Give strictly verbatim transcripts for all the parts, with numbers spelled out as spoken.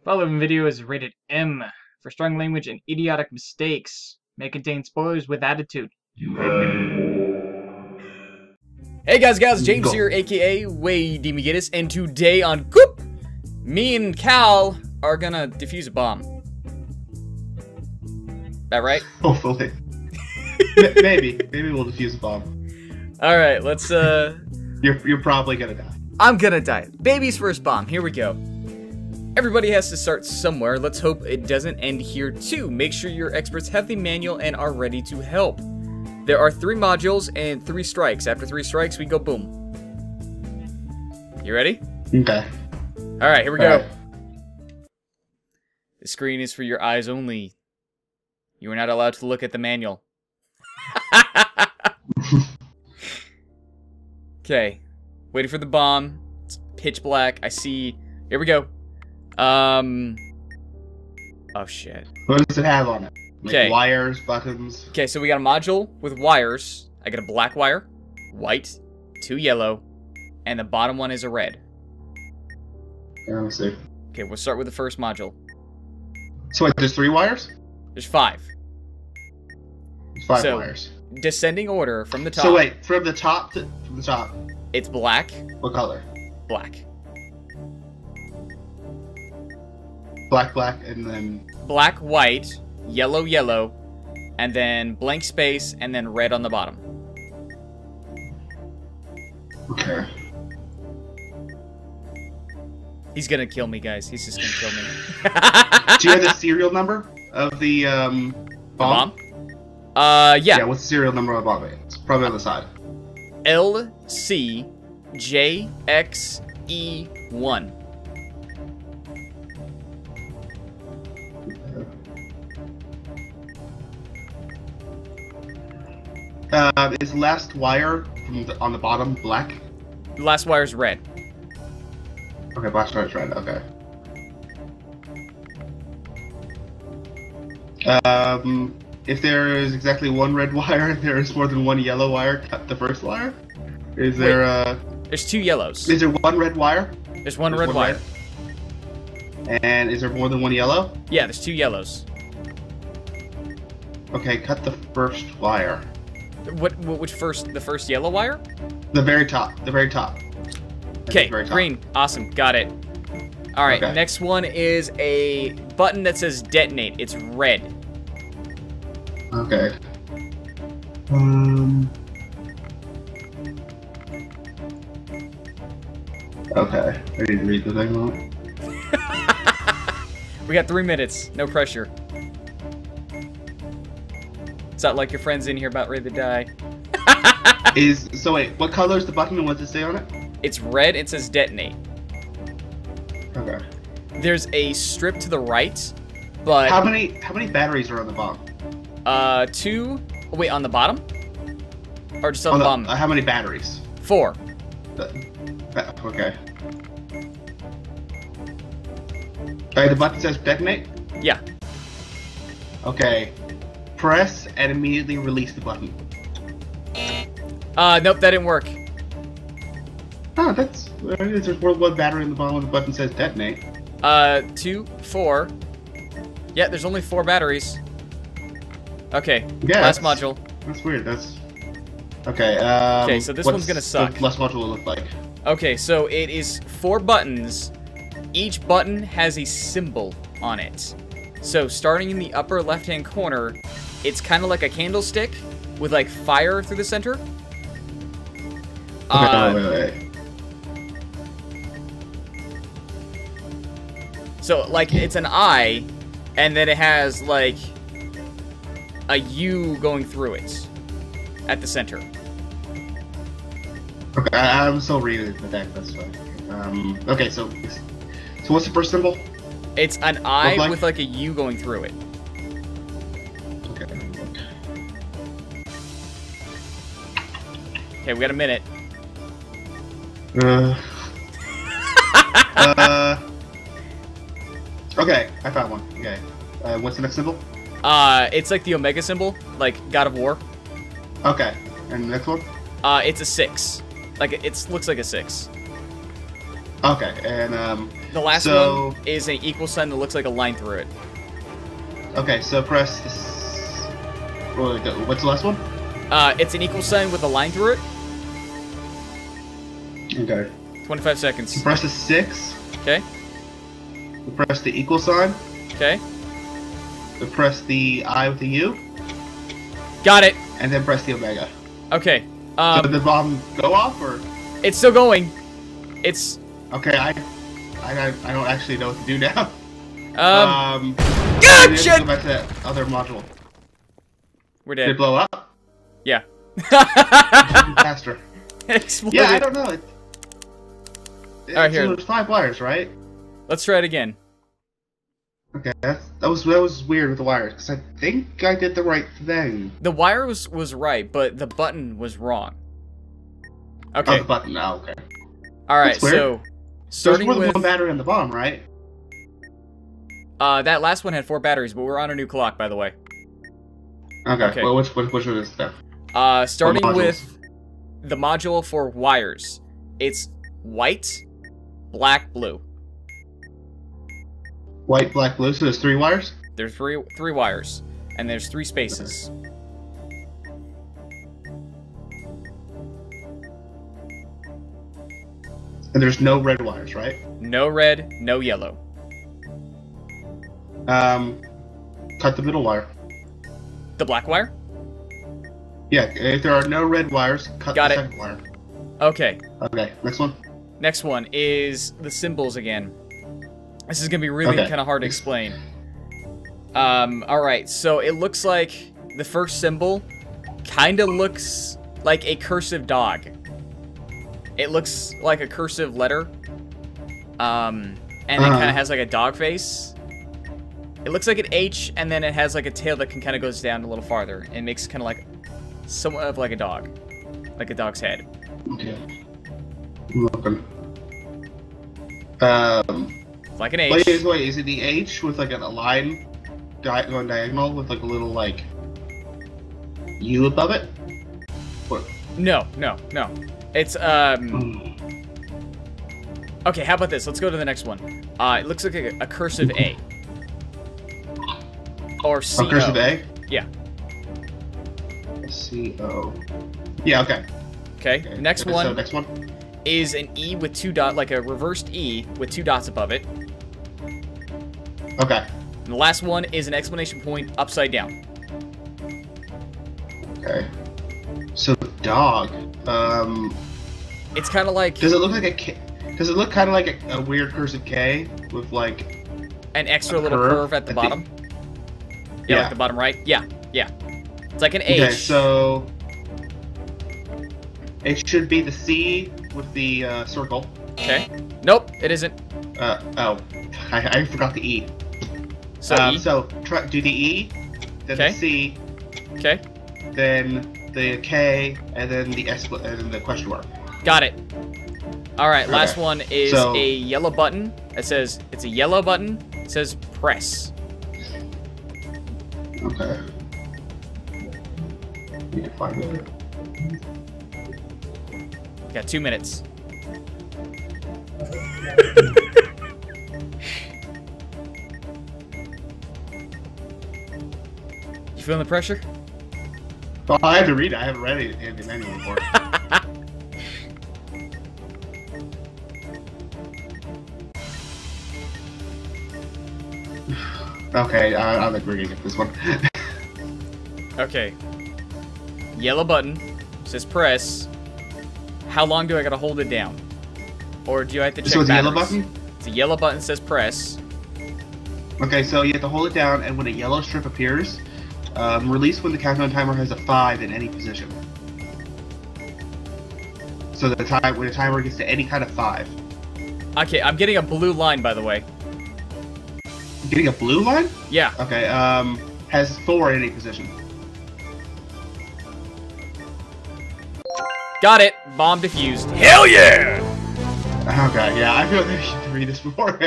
Following video is rated M for strong language and idiotic mistakes. May contain spoilers with attitude. Hey guys, guys, James here, aka Wade McGinnis, and today on COOP, me and Cal are gonna defuse a bomb. That right? Hopefully. Maybe. Maybe we'll defuse a bomb. Alright, let's uh... You're, you're probably gonna die. I'm gonna die. Baby's first bomb, here we go. Everybody has to start somewhere. Let's hope it doesn't end here too. Make sure your experts have the manual and are ready to help. There are three modules and three strikes. After three strikes, we go boom. You ready? Okay. Alright, here we go. Right. The screen is for your eyes only. You are not allowed to look at the manual. Okay. Waiting for the bomb. It's pitch black. I see... Here we go. Um... Oh, shit. What does it have on it? Like 'Kay. Wires, buttons? Okay, so we got a module with wires. I got a black wire, white, two yellow, and the bottom one is a red. Yeah, let me see. Okay, we'll start with the first module. So wait, there's three wires? There's five. There's five So- wires. Descending order from the top. So wait, from the top to from the top, It's black, what color? black. Black, black, and then... Black, white, yellow, yellow, and then blank space, and then red on the bottom. Okay. He's gonna kill me, guys. He's just gonna kill me. Do you have the serial number of the, um, bomb? The bomb? Uh, yeah. Yeah, what's the serial number of the bomb? It's probably on the side. L C J X E one. Uh, is last wire from the, on the bottom black? The last wire's red. Okay, black starts red, okay. Um, if there is exactly one red wire and there is more than one yellow wire, cut the first wire? Is there, uh... There's two yellows. Is there one red wire? There's one There's red wire. red. And is there more than one yellow? Yeah, there's two yellows. Okay, cut the first wire. What? what which first? The first yellow wire? The very top. The very top. Okay, very top. green. Awesome, got it. All right, Okay. next one is a button that says detonate. It's red. Okay. Um... Okay, I need to read the thing on. We got three minutes. No pressure. It's not like your friend's in here about ready to die. Is so wait, what color is the button and what does it say on it? It's red. It says detonate. Okay. There's a strip to the right, but How many how many batteries are on the bomb? uh, two. Oh, wait, on the bottom, or just on Oh, the no, bottom? uh, how many batteries? Four. Uh, uh, okay. Alright, the button says detonate? Yeah. Okay. Press and immediately release the button. Uh, nope, that didn't work. Oh, that's... Uh, there's more than one battery in the bottom when the button says detonate. Uh, two, four. Yeah, there's only four batteries. Okay, Yeah, last that's- module. That's weird, that's... Okay, um... Okay, so this what's one's gonna suck. The last module will look like. Okay, so it is four buttons. Each button has a symbol on it. So starting in the upper left-hand corner, it's kind of like a candlestick with like fire through the center. Okay, Uh, wait, wait, wait. So like it's an eye, and then it has like a U going through it at the center. Okay, I, I'm still reading the deck, that's fine. Um, okay, so... So what's the first symbol? It's an eye like? with like a U going through it. Okay. Okay, we got a minute. Uh... uh... Okay, I found one. Okay. Uh, what's the next symbol? Uh, it's like the Omega symbol, like God of War. Okay. And the next one? Uh, it's a six. Like it it's, looks like a six. Okay, and um, The last so, one is an equal sign that looks like a line through it. Okay, so press this. What's the last one? Uh, it's an equal sign with a line through it. Okay. twenty-five seconds. Press the six. Okay. Press the equal sign. Okay. Press the I with the U. Got it. And then press the omega. Okay. Um, so did the bomb go off, or? It's still going. It's... Okay, I, I, I don't actually know what to do now. Um... um Gotcha! Go back to that other module. We're dead. Did it blow up? Yeah. Faster. It exploded. Yeah, I don't know. It, it, Alright, here. So there's five wires, right? Let's try it again. Okay, that's, that was that was weird with the wires, because I think I did the right thing. The wire was, was right, but the button was wrong. Okay. Oh, the button, oh, okay. Alright, so... Starting There's more than with... one battery in the bomb, right? Uh, that last one had four batteries, but we're on a new clock, by the way. Okay, Okay. well, which, which, which one is that? Uh, starting modules? with the module for wires. It's white, black, blue. White, black, blue, so there's three wires? There's three three wires, and there's three spaces. And there's no red wires, right? No red, no yellow. Um, cut the middle wire. The black wire? Yeah, if there are no red wires, cut Got the it. second wire. Okay. Okay, next one. Next one is the symbols again. This is gonna be really Okay. kind of hard to explain. Um, alright, so it looks like the first symbol kind of looks like a cursive dog. It looks like a cursive letter. Um, and it Uh-huh. kind of has like a dog face. It looks like an H, and then it has like a tail that can kind of goes down a little farther. It makes kind of like, somewhat of like a dog. Like a dog's head. Okay. I'm looking. Um, Like an H. wait, is, wait, is it the H with like a line di going diagonal with like a little like U above it? What? No, no, no. It's, um... Hmm. Okay, how about this? Let's go to the next one. Uh, it looks like a, a cursive A. Or C O. Oh, cursive A? Yeah. C O. Yeah, okay. Okay, okay. next So, one next one? is an E with two dots, like a reversed E with two dots above it. Okay. And the last one is an exclamation point upside down. Okay. So, dog. Um, It's kind of like does it look like a K? Does it look kind of like a, a weird cursive K with like an extra a little curve curve at the at the- bottom? Yeah, Yeah. like the bottom right? Yeah, yeah. It's like an H. Okay, so it should be the C with the uh, circle. Okay. Nope, it isn't. Uh, oh, I, I forgot the E. So um, E. So try, do the E, then Okay. the C, Okay. then the K, and then the S, and then the question mark. Got it. All right, last Okay. one is So- a yellow button. It says, it's a yellow button. It says press. Okay. Need to find it. Got two minutes. You feeling the pressure? Well, I have to read it. I haven't read it in the manual before. Okay, I, I'm agreeing with this one. Okay. Yellow button. Says press. How long do I gotta hold it down? Or do I have to check So it's a yellow batteries? button? It's a yellow button says press. Okay, so you have to hold it down, and when a yellow strip appears, um, release when the countdown timer has a five in any position. So the time when the timer gets to any kind of five. Okay, I'm getting a blue line, by the way. Getting a blue line? Yeah. Okay, um, has four in any position. Got it. Bomb defused. Hell yeah! Okay, yeah, I feel like I should read this before.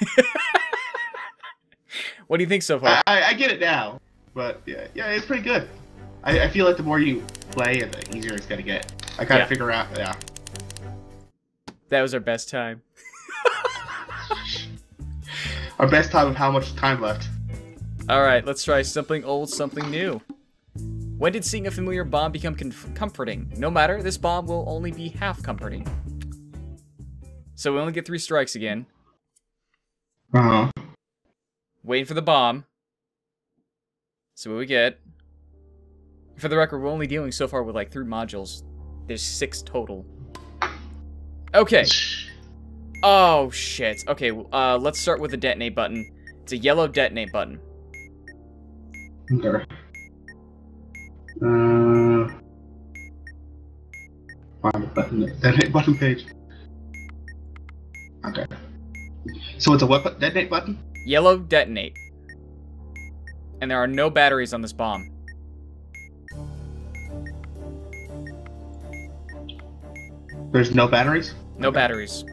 What do you think so far? I, I get it now, but yeah, yeah, it's pretty good. I, I feel like the more you play, the easier it's gonna get. I kind Yeah. of figure out, yeah. That was our best time. our best time of how much time left. Alright, let's try something old, something new. When did seeing a familiar bomb become comforting? No matter, this bomb will only be half comforting. So we only get three strikes again. Uh-huh. Waiting for the bomb. See what we get. For the record, we're only dealing so far with like three modules. There's six total. Okay. Oh, shit. Okay, uh, let's start with the detonate button. It's a yellow detonate button. Okay. Uh, find the button. Detonate button page. Okay. So it's a what detonate button? Yellow detonate. And there are no batteries on this bomb. There's no batteries? No okay. batteries.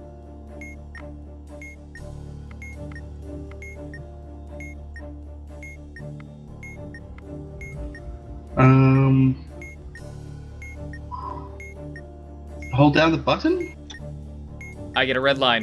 Um, hold down the button? I get a red line.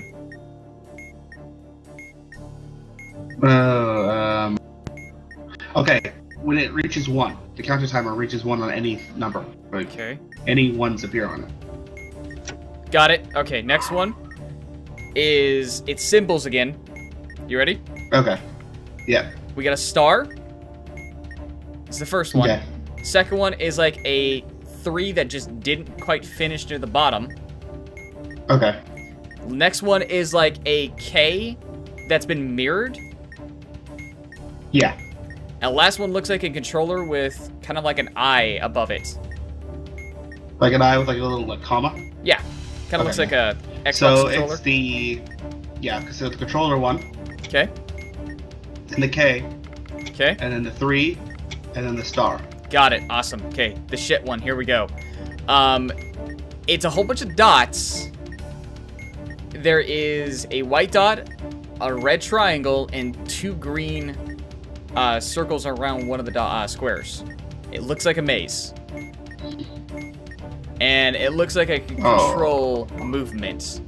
Uh, um, okay, when it reaches one, the counter timer reaches one on any number. Like, okay. Any ones appear on it. Got it. Okay, next one is it's symbols again. You ready? Okay. Yeah. We got a star. It's the first one. Okay. Second one is like a three that just didn't quite finish near the bottom. Okay. Next one is like a K that's been mirrored. Yeah. And last one looks like a controller with kind of like an eye above it. Like an eye with like a little like comma? Yeah. Kind of okay. looks like a Xbox so controller. it's the... Yeah, so the controller one. Okay. And the K. Okay. And then the three. And then the star. Got it. Awesome. Okay, the shit one. Here we go. Um, it's a whole bunch of dots. There is a white dot, a red triangle, and two green uh, circles around one of the dot, uh, squares. It looks like a maze. And it looks like I can control oh. movement.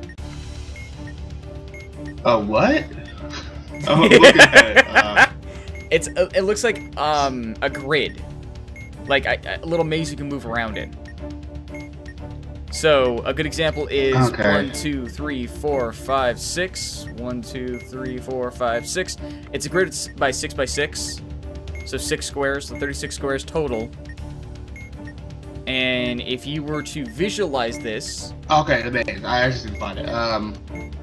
Oh, what? Oh, look at it. Uh... It's it looks like um a grid, like a, a little maze you can move around in. So a good example is okay. one, two, three, four, five, six. One, two, three, four, five, six. It's a grid by six by six, so six squares, so thirty-six squares total. And if you were to visualize this, okay, the maze. I just didn't find it. Um.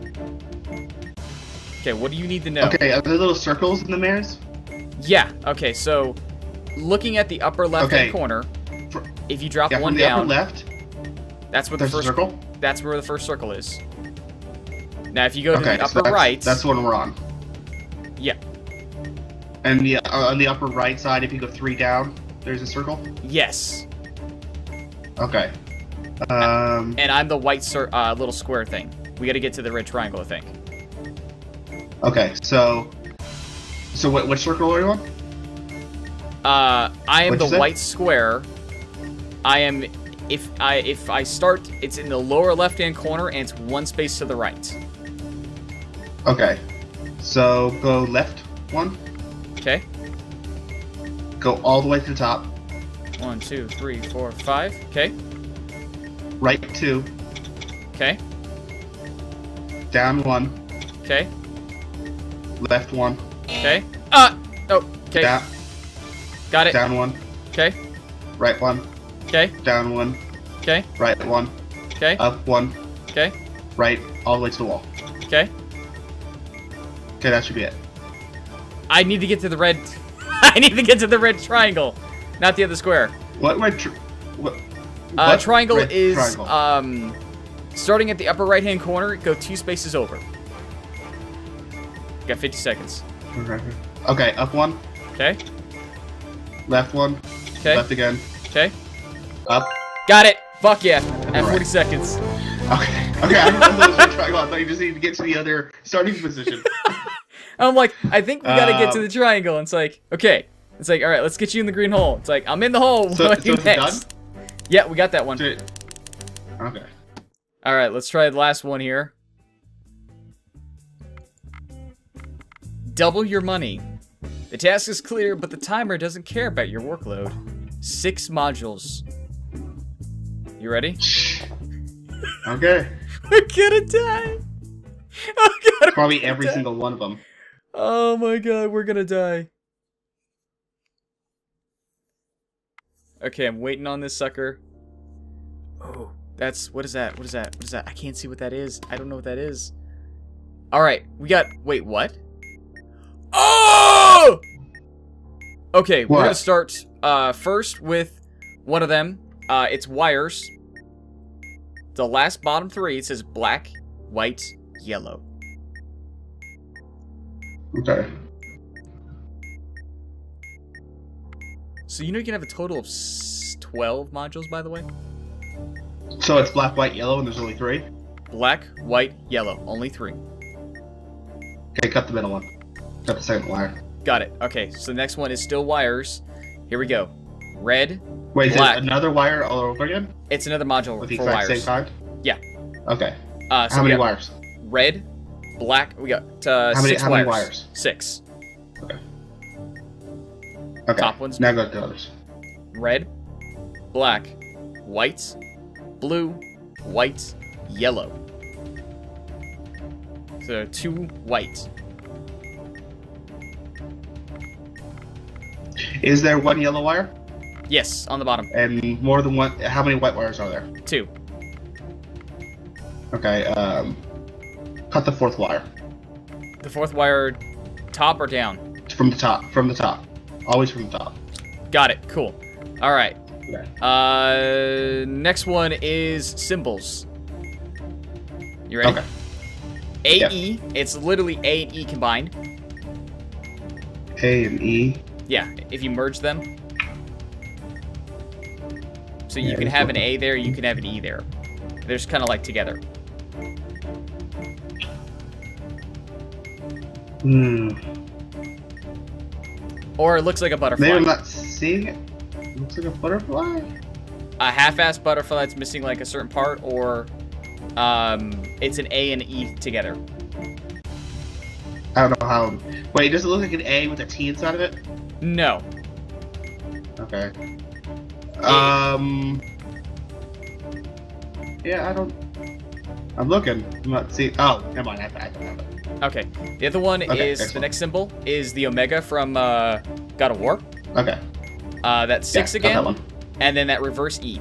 Okay, what do you need to know? Okay, are there little circles in the maze? Yeah. Okay, so looking at the upper left-hand okay. corner, For, if you drop yeah, one from the down, upper left, that's where the first circle. That's where the first circle is. Now, if you go to okay, the so upper that's, right, that's the one we're on. Yeah. And the uh, on the upper right side, if you go three down, there's a circle. Yes. Okay. Um. And I'm the white cir uh, little square thing. We got to get to the red triangle, I think. Okay, so. So what? Which circle are you on? Uh, I am What'd the white square. I am. If I if I start, it's in the lower left-hand corner, and it's one space to the right. Okay. So go left one. Okay. Go all the way to the top. One, two, three, four, five. Okay. Right two. Okay. Down one. Okay. Left one. Okay. Uh. Oh. Okay. Down. Got it. Down one. Okay. Right one. Okay. Down one. Okay. Right one. Okay. Up one. Okay. Right all the way to the wall. Okay. Okay, that should be it. I need to get to the red. I need to get to the red triangle, not the other square. What red? Tr what? Uh, what triangle red is triangle? um, starting at the upper right-hand corner. Go two spaces over. Got fifty seconds. Okay. Okay, up one. Okay. Left one. Okay. Left again. Okay. Up. Got it. Fuck yeah. At right. forty seconds. Okay. Okay. I thought that was red triangle. I thought you just need to get to the other starting position. I'm like, I think we gotta um, get to the triangle. And it's like, okay. It's like, all right, let's get you in the green hole. It's like, I'm in the hole. So, what so do it's next? done? Yeah, we got that one. Okay. All right, let's try the last one here. Double your money. The task is clear, but the timer doesn't care about your workload. Six modules. You ready? Okay. We're gonna die. Oh god. Probably every die. single one of them. Oh my god, we're gonna die. Okay, I'm waiting on this sucker. Oh, that's, what is that? What is that? What is that? I can't see what that is. I don't know what that is. Alright, we got, wait, what? Oh! Okay, what? We're gonna start uh, first with one of them. Uh, it's wires. The last bottom three, it says black, white, yellow. Okay. So you know you can have a total of twelve modules, by the way? So it's black, white, yellow, and there's only three? Black, white, yellow. Only three. Okay, cut the middle one. Cut the second wire. Got it. Okay, so the next one is still wires. Here we go. Red, Wait, black. Is it another wire all over again? It's another module With the for exact wires. same kind? Yeah. Okay. Uh, so How many got wires? Red, black. We got uh, how many, six how wires. many wires? Six. Okay. Okay. Top one's now go to the others. Red, black, white, blue, white, yellow. So two white. Is there one yellow wire? Yes, on the bottom. And more than one. How many white wires are there? Two. Okay. Um, cut the fourth wire. The fourth wire, top or down? From the top. From the top. Always from the top. Got it. Cool. All right. Okay. Uh, next one is symbols. You ready? Okay. A Yep. E. It's literally A and E combined. A and E. Yeah, if you merge them. So you Yeah, can have an A there, you can have an E there. They're just kind of like together. Hmm. Or it looks like a butterfly. Maybe I'm not seeing it. It looks like a butterfly. A half-assed butterfly that's missing like a certain part, or um, it's an A and E together. I don't know how. Wait, does it look like an A with a T inside of it? No. Okay. Um. Yeah, I don't. I'm looking. I'm not seeing. Oh, come on. I, I don't have it. Okay. The other one Okay, is excellent. the next symbol is the Omega from uh, God of War. Okay. Uh, that's six Yeah, got again, that one. and then that reverse E.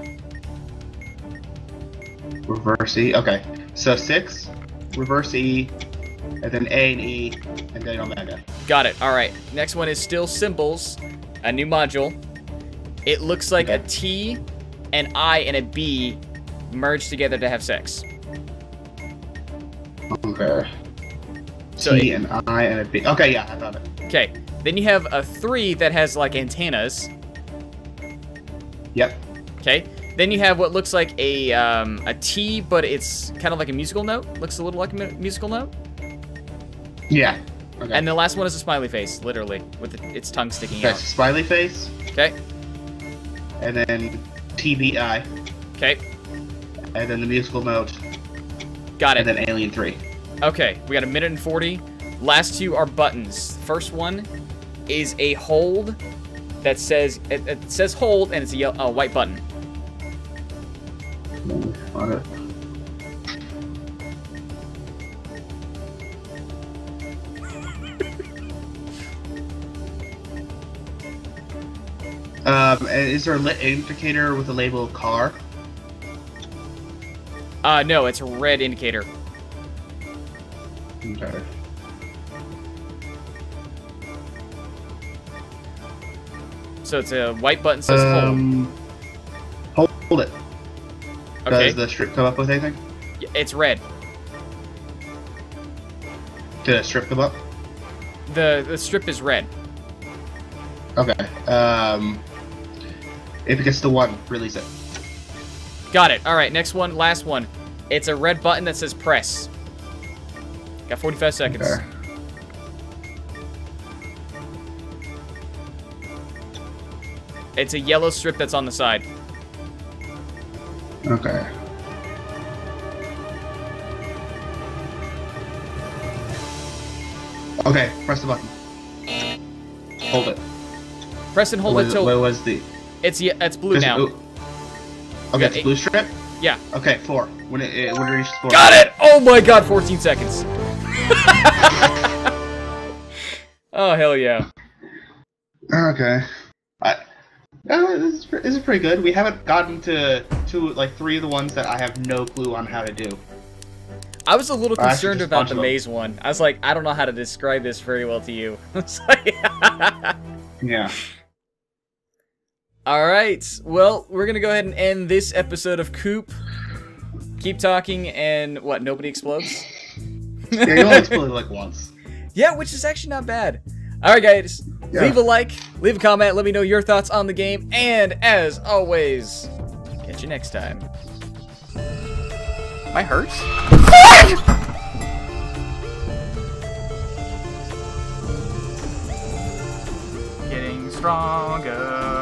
Reverse E. Okay. So six, reverse E, and then A and E, and then Omega. Got it. All right. Next one is still symbols, a new module. It looks like Okay. a T, an I, and a B merged together to have sex. Okay. So T it- and I and a B. Okay, yeah, I got it. Okay. Then you have a three that has like antennas. Yep. Okay. Then you have what looks like a um, a T, but it's kind of like a musical note. Looks a little like a mu- musical note. Yeah. Okay. And the last one is a smiley face, literally, with the, its tongue sticking okay, out. smiley face, Okay. and then T B I, Okay. and then the musical note, Got it. and then Alien three. Okay, we got a minute and forty. Last two are buttons. First one is a hold that says it, it says hold, and it's a, yellow, a white button. On it. Um, and is there a lit indicator with a label of car? Uh, no, it's a red indicator. Okay. So it's a white button says Um, hold. Hold it. hold. Okay, Does the strip come up with anything? Y- it's red. Did a strip come up? The the strip is red. Okay. Um, if it gets to one, release it. Got it. All right, next one, last one. It's a red button that says press. Got forty-five seconds. Okay. It's a yellow strip that's on the side. Okay. Okay, press the button. Hold it. Press and hold what it was, till... What was the... It's, yeah, it's blue Is now. It, okay, it's eight. blue strip? Yeah. Okay, four. When it, it, when it reaches four. Got it! Oh my god, fourteen seconds. Oh, hell yeah. Okay. I, uh, this, is, this is pretty good. We haven't gotten to, to, like, three of the ones that I have no clue on how to do. I was a little Or concerned about the them. maze one. I was like, I don't know how to describe this very well to you. It's like Yeah. Alright, well, we're gonna go ahead and end this episode of COOP. Keep talking and, what, nobody explodes? Yeah, you only exploded like once. Yeah, which is actually not bad. Alright guys, Yeah. leave a like, leave a comment, let me know your thoughts on the game, and as always, catch you next time. My hurts? Getting stronger.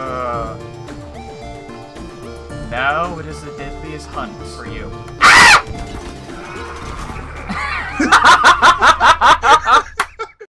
Now it is the deadliest hunt for you.